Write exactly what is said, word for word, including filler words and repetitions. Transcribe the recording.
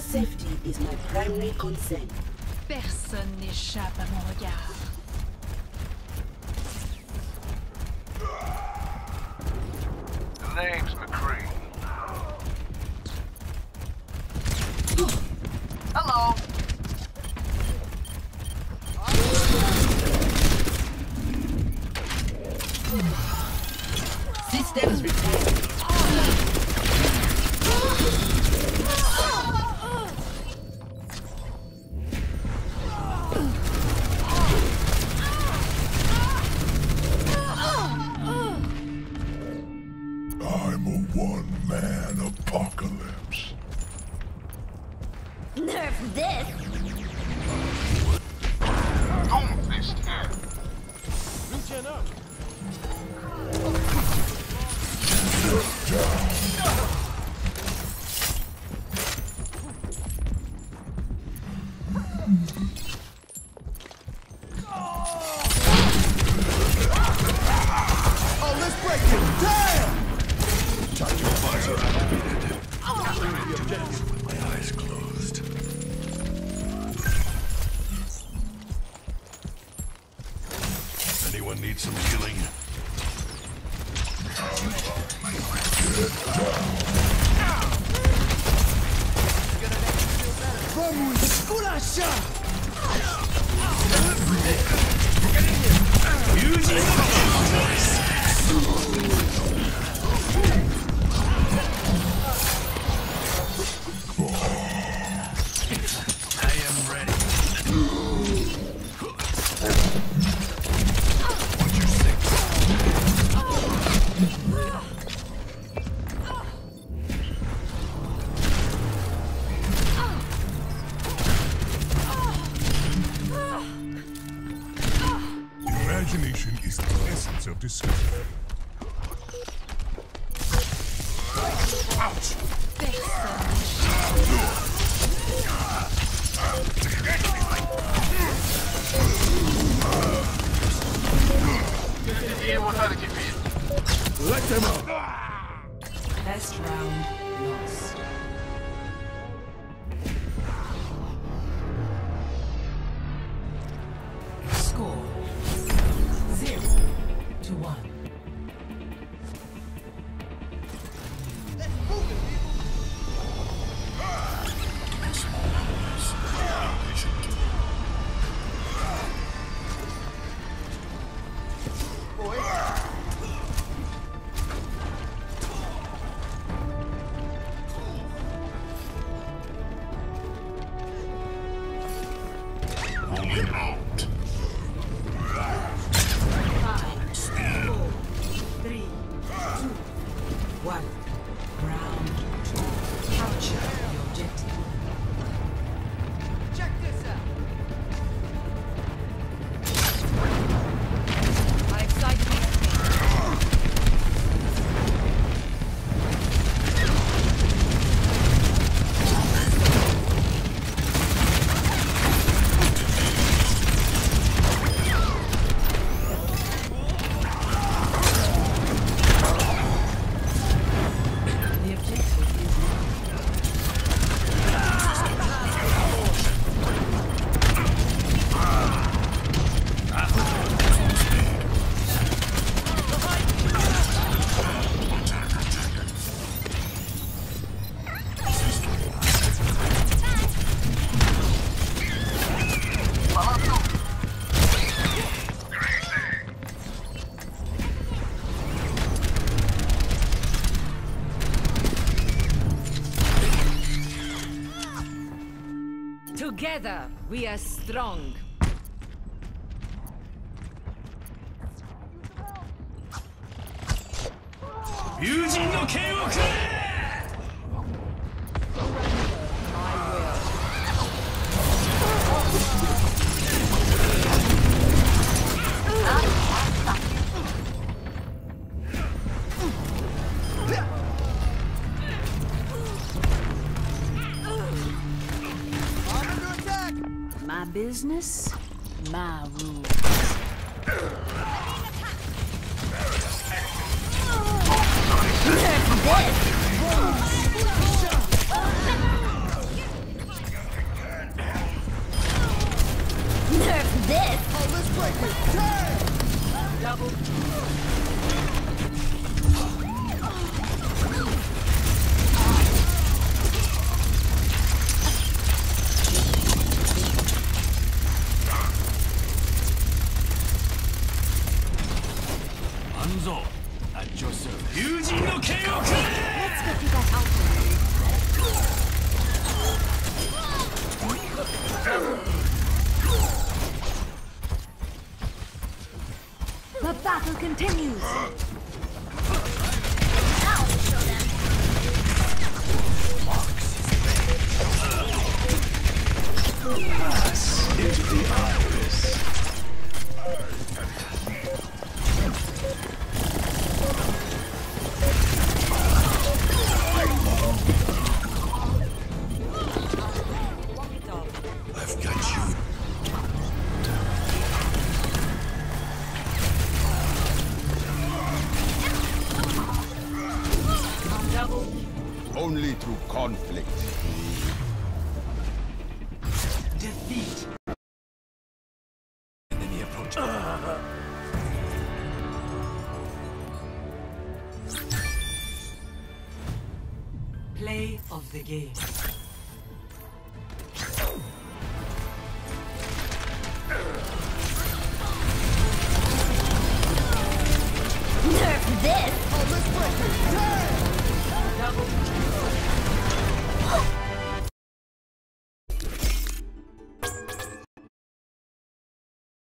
Your safety is my primary concern. Personne n'échappe à mon regard. The name's McCree. Hello. Systems retained. I'm a one-man apocalypse. Nerf this! Doomfist here. Regen up. Oh, let's break it! Damn! Tactical visor activated. With my eyes closed. Anyone need some healing? Vamos, esculachar! I am ready. What'd you think? Imagination is the essence of discovery. Ouch! Let them up! Best round lost. Score zero to one. Only out. Three, two, one. Round two. Capture the objective. Check this out. I excite me. The objective is Together, we are strong. My business, my rules. Double. Hanzo, at your service. Let's go do that outfit. The battle continues. Into the iris. I've got you. Only through conflict. Defeat. Enemy approaching. Play of the game. Nerf this! Double.